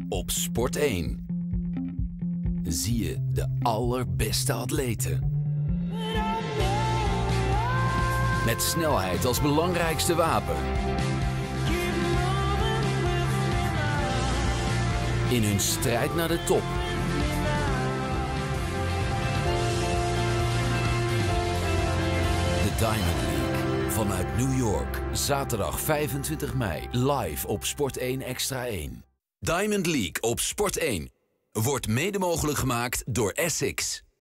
Op Sport 1 zie je de allerbeste atleten. Met snelheid als belangrijkste wapen. In hun strijd naar de top. De Diamond League vanuit New York. Zaterdag 25 mei. Live op Sport 1 Extra 1. Diamond League op Sport 1 wordt mede mogelijk gemaakt door Essex.